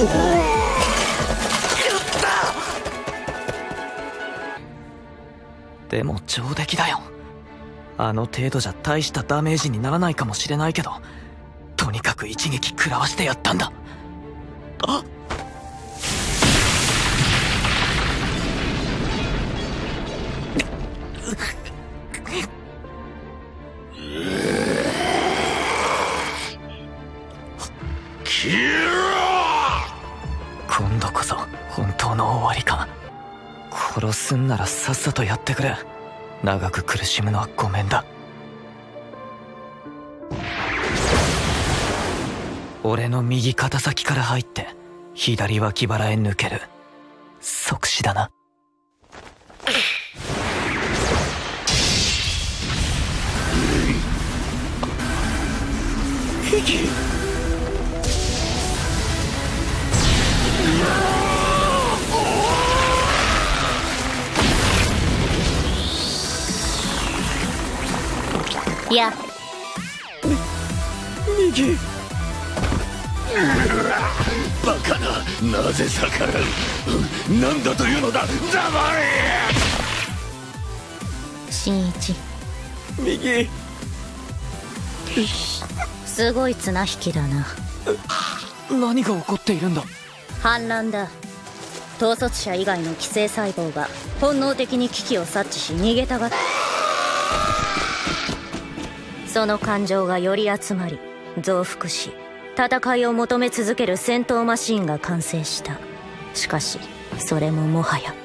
でも上出来だよ。あの程度じゃ大したダメージにならないかもしれないけど、とにかく一撃食らわしてやったんだ。あっ、今度こそ本当の終わりか。殺すんならさっさとやってくれ。長く苦しむのはごめんだ。俺の右肩先から入って左脇腹へ抜ける。即死だな。 いや、 右。 バカな、なぜ逆らう。なんだというのだ、黙れ。 新一、 右。 すごい綱引きだな。 何が起こっているんだ。 反乱だ。統率者以外の寄生細胞が本能的に危機を察知し逃げたがった。その感情がより集まり増幅し、戦いを求め続ける戦闘マシーンが完成した。しかしそれももはや